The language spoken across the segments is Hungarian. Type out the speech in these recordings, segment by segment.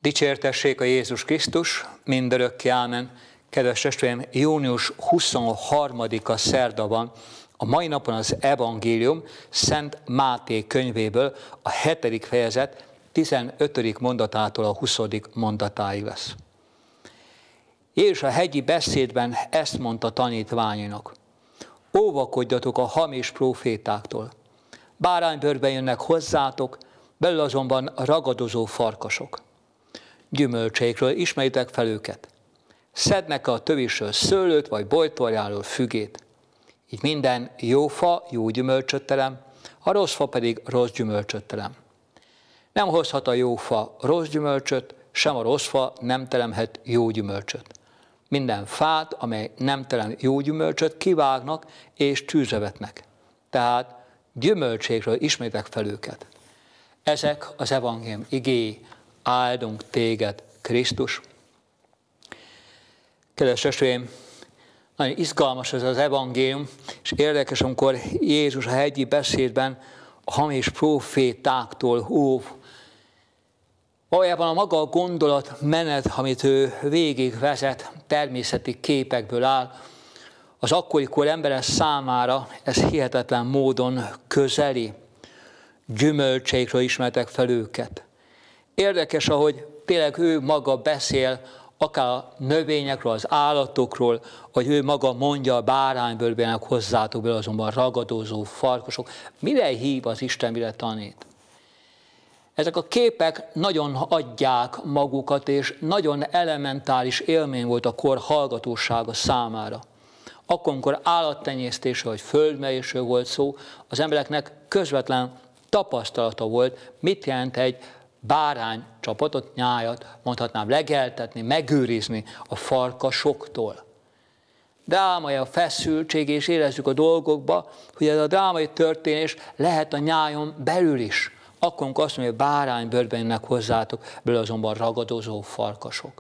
Dicsértessék a Jézus Krisztus, mindörökké ámen. Kedves testvéreim, június 23-a szerda van, a mai napon az evangélium Szent Máté könyvéből a 7. fejezet 15. mondatától a 20. mondatáig lesz. Jézus a hegyi beszédben ezt mondta tanítványainak: óvakodjatok a hamis prófétáktól. Báránybőrben jönnek hozzátok, belül azonban ragadozó farkasok. Gyümölcseikről ismeritek fel őket. Szednek a tövisről szőlőt, vagy bojtorjáról fügét. Így minden jó fa jó gyümölcsöt terem, a rossz fa pedig rossz gyümölcsöt terem. Nem hozhat a jó fa rossz gyümölcsöt, sem a rossz fa nem teremhet jó gyümölcsöt. Minden fát, amely nem terem jó gyümölcsöt, kivágnak és tűzre vetnek. Tehát gyümölcsékről ismeritek fel őket. Ezek az evangélium igéi. Áldunk téged, Krisztus! Kedves testvéreim, nagyon izgalmas ez az evangélium, és érdekes, amikor Jézus a hegyi beszédben a hamis prófétáktól óv. Valójában a maga a gondolatmenet, amit ő végigvezet, természeti képekből áll, az akkori kor emberek számára ez hihetetlen módon közeli. Gyümölcseikről ismertek fel őket. Érdekes, ahogy tényleg ő maga beszél, akár a növényekről, az állatokról, hogy ő maga mondja, a báránybőrben hozzátok, belül azonban ragadozó farkasok. Mire hív az Isten, mire tanít? Ezek a képek nagyon adják magukat, és nagyon elementáris élmény volt a kor hallgatósága számára. Akkor, amikor állattenyésztésről vagy földmerésről volt szó, az embereknek közvetlen tapasztalata volt, mit jelent egy báránycsapatot, nyájat, mondhatnám legeltetni, megőrizni a farkasoktól. Drámai a feszültség, és érezzük a dolgokba, hogy ez a drámai történés lehet a nyájon belül is. Akkor, amikor azt mondja, hogy báránybőrben jönnek hozzátok, belül azonban ragadozó farkasok.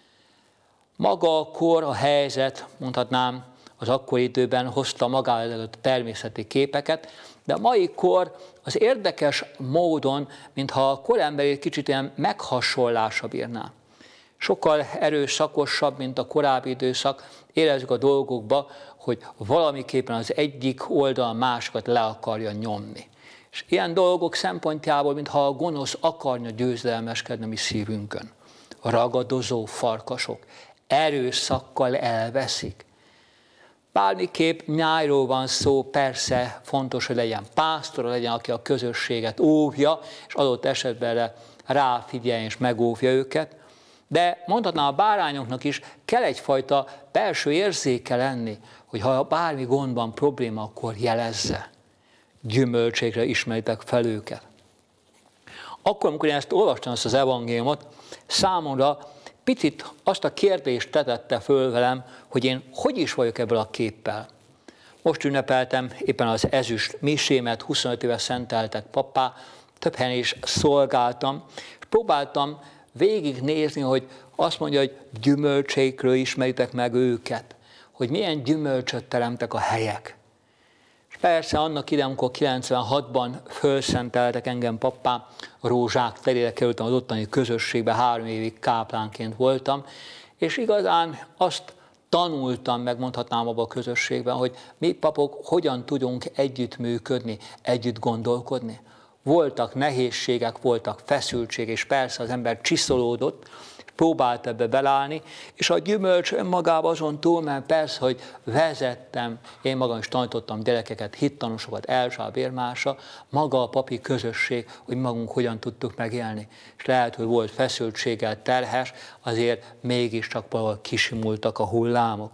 Maga a kor, a helyzet, mondhatnám, az akkori időben hozta magára előtt a természeti képeket, de a mai kor az érdekes módon, mintha a koremberét kicsit ilyen meghasonlásra bírná. Sokkal erőszakosabb, mint a korábbi időszak, érezzük a dolgokba, hogy valamiképpen az egyik oldal a másikat le akarja nyomni. És ilyen dolgok szempontjából, mintha a gonosz akarna győzelmeskedni a mi szívünkön. A ragadozó farkasok erőszakkal elveszik. Bármiképp nyájról van szó, persze fontos, hogy legyen pásztor, legyen, aki a közösséget óvja, és adott esetben ráfigyeljen és megóvja őket. De mondhatnám, a bárányoknak is kell egyfajta belső érzéke lenni, hogy ha bármi gondban probléma, akkor jelezze. Gyümölcsékre ismeritek fel őket. Akkor, amikor én ezt olvastam, ezt az evangéliumot, számomra picit azt a kérdést tetette föl velem, hogy én hogy is vagyok ebből a képpel. Most ünnepeltem éppen az ezüst misémet, 25 éve szenteltek pappá, több helyen is szolgáltam, és próbáltam végignézni, hogy azt mondja, hogy gyümölcseikről ismeritek meg őket, hogy milyen gyümölcsöt teremtek a helyek. És persze annak idején, amikor 96-ban fölszenteltek engem pappá, Rózsák terére kerültem, az ottani közösségbe, 3 évig káplánként voltam, és igazán azt tanultam, megmondhatnám abban a közösségben, hogy mi papok hogyan tudunk együttműködni, együtt gondolkodni. Voltak nehézségek, voltak feszültség, és persze az ember csiszolódott, próbált ebbe belállni, és a gyümölcs önmagában azon túl, mert persze, hogy vezettem, én magam is tanítottam gyerekeket, hittanosokat, elsőbb bérmásra, maga a papi közösség, hogy magunk hogyan tudtuk megélni. És lehet, hogy volt feszültséggel terhes, azért mégiscsak valahol kisimultak a hullámok.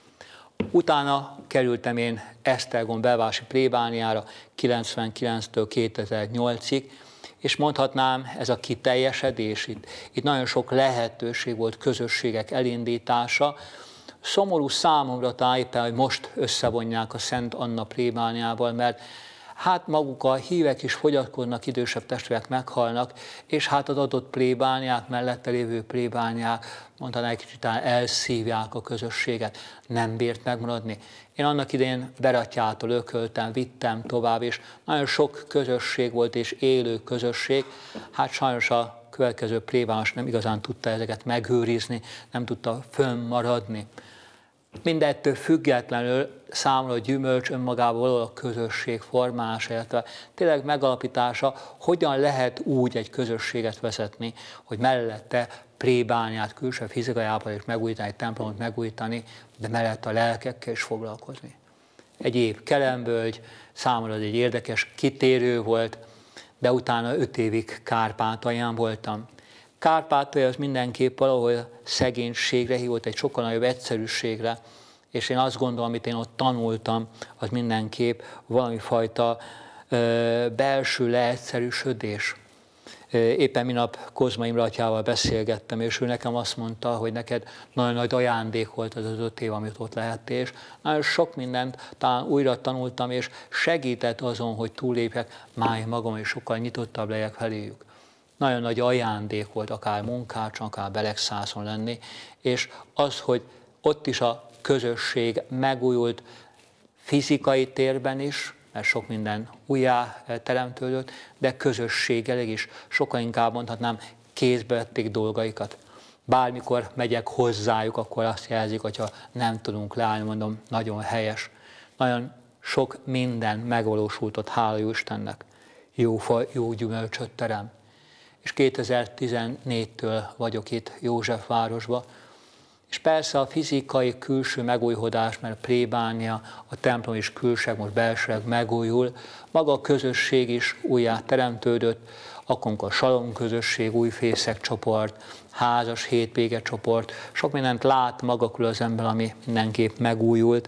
Utána kerültem én Esztergom belvárosi plébániára 99-től 2008-ig, és mondhatnám, ez a kiteljesedés, itt nagyon sok lehetőség volt közösségek elindítása. Szomorú számomra éppen, hogy most összevonják a Szent Anna plébániával, mert hát maguk a hívek is fogyatkoznak, idősebb testvérek meghalnak, és hát az adott plébániák, mellette lévő plébániák, mondanám, egy kicsit elszívják a közösséget, nem bírt megmaradni. Én annak idején Berattyától ököltem, vittem tovább, és nagyon sok közösség volt, és élő közösség. Hát sajnos a következő plébános nem igazán tudta ezeket megőrizni, nem tudta fönnmaradni. Mindettől függetlenül számomra a gyümölcs önmagából a közösség formása, illetve tényleg megalapítása, hogyan lehet úgy egy közösséget vezetni, hogy mellette plébániát, külső fizikájában is megújítani, egy templomot megújítani, de mellette a lelkekkel is foglalkozni. Egy év Kelembölgy, számomra az egy érdekes kitérő volt, de utána 5 évig Kárpátalján voltam. Kárpátalja az mindenképp valahol szegénységre hívott, egy sokkal nagyobb egyszerűségre, és én azt gondolom, amit én ott tanultam, az mindenképp valami fajta belső leegyszerűsödés. Éppen minap Kozma Imre atyával beszélgettem, és ő nekem azt mondta, hogy neked nagyon nagy ajándék volt az 5 év, amit ott lehettél, és nagyon sok mindent talán újra tanultam, és segített azon, hogy túllépjek máig magam, és sokkal nyitottabb legyek feléjük. Nagyon nagy ajándék volt akár munkácson, akár Beregszászon lenni, és az, hogy ott is a közösség megújult fizikai térben is, mert sok minden újjá teremtődött, de közösséggel is sokkal inkább mondhatnám, kézbe vették dolgaikat. Bármikor megyek hozzájuk, akkor azt jelzik, hogyha nem tudunk leállni, mondom, nagyon helyes. Nagyon sok minden megvalósult ott, hála jó Istennek. Jó fa, jó gyümölcsöt terem. És 2014-től vagyok itt Józsefvárosban, és persze a fizikai külső megújhodás, mert a plébánia, a templom is külsőleg, most belsőleg megújul, maga a közösség is újjá teremtődött, akkor a Salom közösség, újfészek csoport, házas hétvége csoport, sok mindent lát maga körül az ember, ami mindenképp megújult.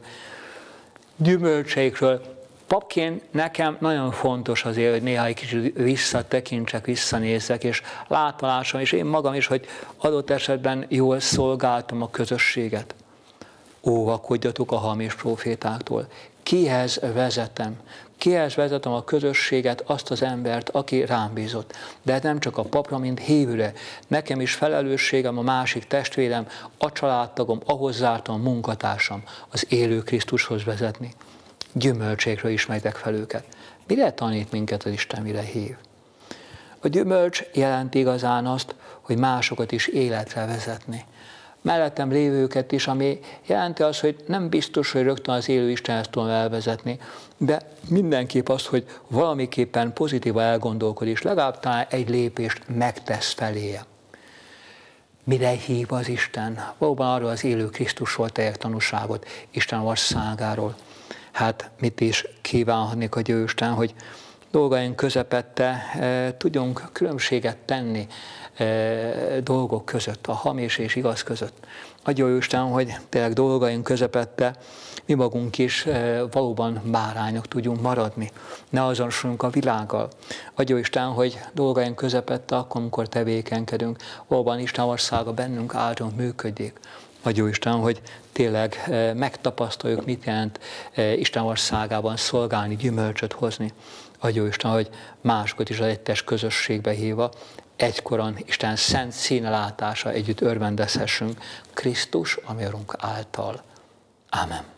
Gyümölcseikről papként nekem nagyon fontos azért, hogy néha egy kicsit visszatekintsek, visszanézzek, és látvalásom, és én magam is, hogy adott esetben jól szolgáltam a közösséget. Óvakodjatok a hamis prófétáktól. Kihez vezetem? Kihez vezetem a közösséget, azt az embert, aki rám bízott. De nem csak a papra, mint hívőre. Nekem is felelősségem, a másik testvérem, a családtagom, a hozzártam, a munkatársam, az élő Krisztushoz vezetni. Gyümölcsékről ismerjétek fel őket. Mire tanít minket az Isten, mire hív? A gyümölcs jelenti igazán azt, hogy másokat is életre vezetni. Mellettem lévőket is, ami jelenti azt, hogy nem biztos, hogy rögtön az élő Istenhez tudom elvezetni, de mindenképp az, hogy valamiképpen pozitívan elgondolkod, és legalább talán egy lépést megtesz feléje. Mire hív az Isten? Valóban arról az élő Krisztusról tegyek tanúságot, Isten országáról. Hát mit is kívánhatnék a Jóisten, hogy dolgaink közepette tudjunk különbséget tenni dolgok között, a hamis és igaz között. Adja Jóisten, hogy tényleg dolgaink közepette mi magunk is valóban bárányok tudjunk maradni. Ne azonosuljunk a világgal. Adja Isten, hogy dolgaink közepette akkor, amikor tevékenykedünk, valóban Isten országa bennünk általunk működjék. Adja Isten, hogy tényleg megtapasztaljuk, mit jelent Isten országában szolgálni, gyümölcsöt hozni. Adja Isten, hogy másokat is az egyes közösségbe hívva, egykoron Isten szent színlátása együtt örvendezhessünk Krisztus, ami Urunk által. Ámen.